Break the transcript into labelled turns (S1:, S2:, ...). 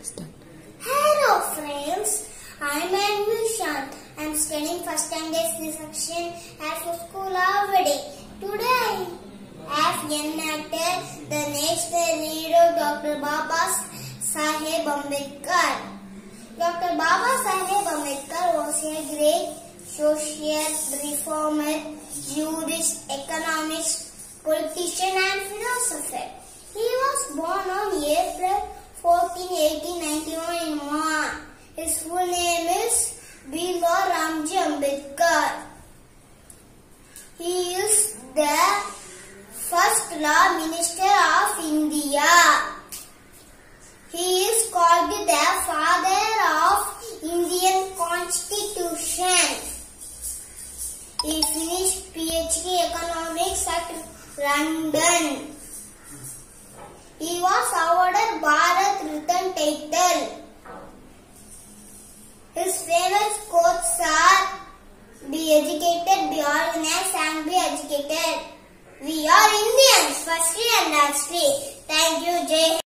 S1: Hello friends, I am MISHANTH. I am studying first standard C section at school already. Today I have enacted the national hero Dr. Baba Saheb Ambedkar. Dr. Baba Saheb Ambedkar was a great social reformer, jurist, economist, politician and philosopher. He was born on April 14, 1891 in Goa. His full name is Ramji Ambedkar. He is the first Law Minister of India. He is called the father of Indian Constitution. He finished PhD Economics at London. He was awarded Bharat Ratna title. His famous quotes are, "Be educated, be organized and be educated." We are Indians, firstly and lastly. Thank you, Jai.